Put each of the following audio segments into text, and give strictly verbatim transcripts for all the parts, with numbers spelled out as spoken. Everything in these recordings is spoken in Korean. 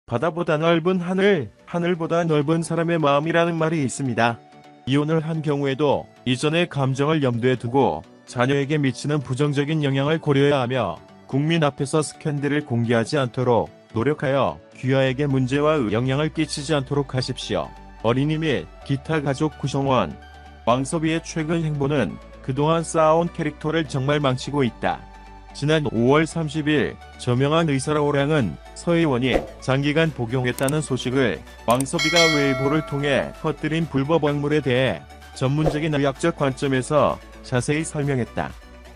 바다보다 넓은 하늘, 하늘보다 넓은 사람의 마음이라는 말이 있습니다. 이혼을 한 경우에도 이전의 감정을 염두에 두고 자녀에게 미치는 부정적인 영향을 고려해야 하며 국민 앞에서 스캔들을 공개하지 않도록 노력하여 귀하에게 문제와 영향을 끼치지 않도록 하십시오. 어린이 및 기타 가족 구성원. 왕섭이의 최근 행보는 그동안 쌓아온 캐릭터를 정말 망치고 있다. 지난 오월 삼십일 저명한 의사라오량은 서희원이 장기간 복용했다는 소식을 왕섭이가 웨이보를 통해 퍼뜨린 불법 약물에 대해 전문적인 의학적 관점에서 자세히 설명했다.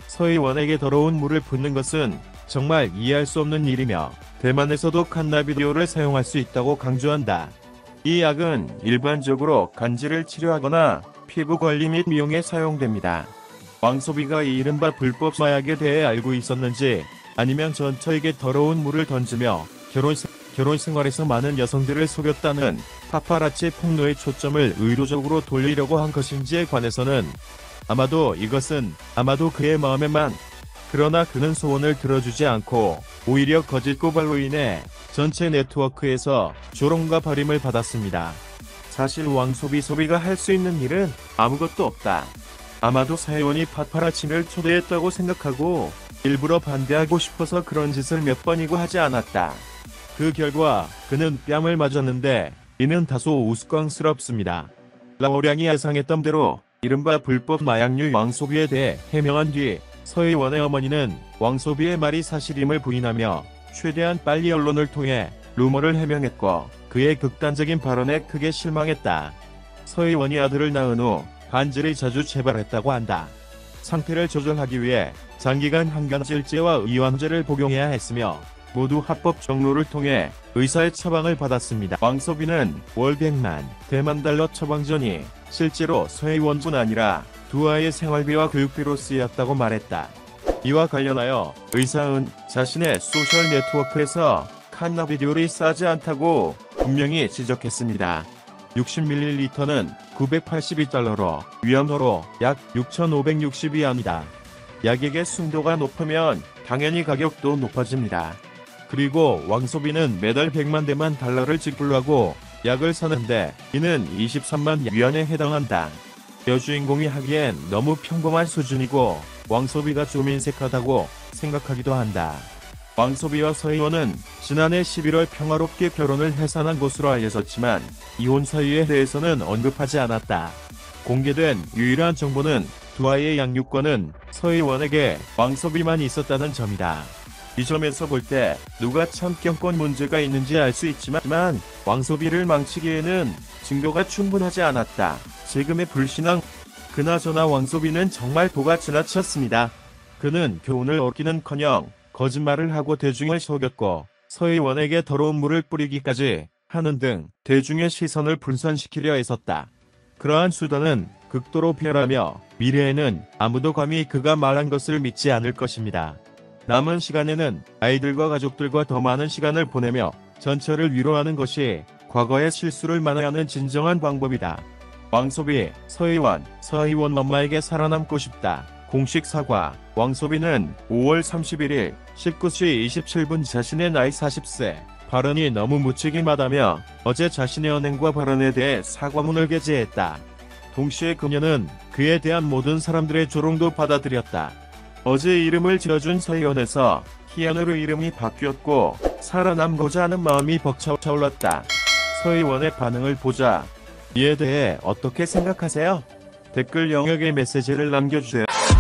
서희원에게 더러운 물을 붓는 것은 정말 이해할 수 없는 일이며 대만에서도 칸나비디올을 사용할 수 있다고 강조한다. 이 약은 일반적으로 간질을 치료하거나 피부 관리 및 미용에 사용됩니다. 왕섭이가 이 이른바 불법 마약에 대해 알고 있었는지 아니면 전처에게 더러운 물을 던지며 결혼, 결혼 생활에서 많은 여성들을 속였다는 파파라치 폭로의 초점을 의도적으로 돌리려고 한 것인지에 관해서는 아마도 이것은 아마도 그의 마음에만. 그러나 그는 소원을 들어주지 않고 오히려 거짓 고발로 인해 전체 네트워크에서 조롱과 버림을 받았습니다. 사실 왕섭이 소비가 할 수 있는 일은 아무것도 없다. 아마도 서희원이 파파라치를 초대했다고 생각하고 일부러 반대하고 싶어서 그런 짓을 몇 번이고 하지 않았다. 그 결과 그는 뺨을 맞았는데 이는 다소 우스꽝스럽습니다. 라오량이 예상했던 대로 이른바 불법 마약류 왕섭이에 대해 해명한 뒤 서희원의 어머니는 왕섭이의 말이 사실임을 부인하며 최대한 빨리 언론을 통해 루머를 해명했고 그의 극단적인 발언에 크게 실망했다. 서희원이 아들을 낳은 후 간질이 자주 재발했다고 한다. 상태를 조절하기 위해 장기간 항간질제와 이완제를 복용해야 했으며 모두 합법 경로를 통해 의사의 처방을 받았습니다. 왕섭이는 월 백만 대만 달러 처방전이 실제로 서희원뿐 아니라 두 아이의 생활비와 교육비로 쓰였다고 말했다. 이와 관련하여 의사은 자신의 소셜 네트워크에서 칸나비디올이 싸지 않다고 분명히 지적했습니다. 육십 밀리리터는 구백팔십이 달러로 위안화로 약 육천오백육십 위안이다. 약액의 순도가 높으면 당연히 가격도 높아집니다. 그리고 왕섭이는 매달 백만 대만 달러를 지불하고 약을 사는데 이는 이십삼만 위안에 해당한다. 여주인공이 하기엔 너무 평범한 수준이고 왕섭이가 좀 인색하다고 생각하기도 한다. 왕섭이와 서희원은 지난해 십일월 평화롭게 결혼을 해산한 것으로 알려졌지만 이혼 사유에 대해서는 언급하지 않았다. 공개된 유일한 정보는 두 아이의 양육권은 서희원에게 왕섭이만 있었다는 점이다. 이 점에서 볼 때 누가 참견권 문제가 있는지 알 수 있지만 왕섭이를 망치기에는 증거가 충분하지 않았다. 세금의 불신앙. 그나저나 왕섭이는 정말 도가 지나쳤습니다. 그는 교훈을 얻기는커녕 거짓말을 하고 대중을 속였고 서희원에게 더러운 물을 뿌리기까지 하는 등 대중의 시선을 분산시키려 애썼다. 그러한 수단은 극도로 비열하며 미래에는 아무도 감히 그가 말한 것을 믿지 않을 것입니다. 남은 시간에는 아이들과 가족들과 더 많은 시간을 보내며 전처를 위로하는 것이 과거의 실수를 만회하는 진정한 방법이다. 왕섭이, 서희원, 서희원 엄마에게 살아남고 싶다. 공식 사과. 왕섭이는 오월 삼십일일 십구 시 이십칠 분 자신의 나이 사십 세 발언이 너무 무책임하다며 어제 자신의 언행과 발언에 대해 사과문을 게재했다. 동시에 그녀는 그에 대한 모든 사람들의 조롱도 받아들였다. 어제 이름을 지어준 서희원에서 희연으로 이름이 바뀌었고 살아남고자 하는 마음이 벅차올랐다. 서희원의 반응을 보자. 이에 대해 어떻게 생각하세요? 댓글 영역에 메시지를 남겨주세요.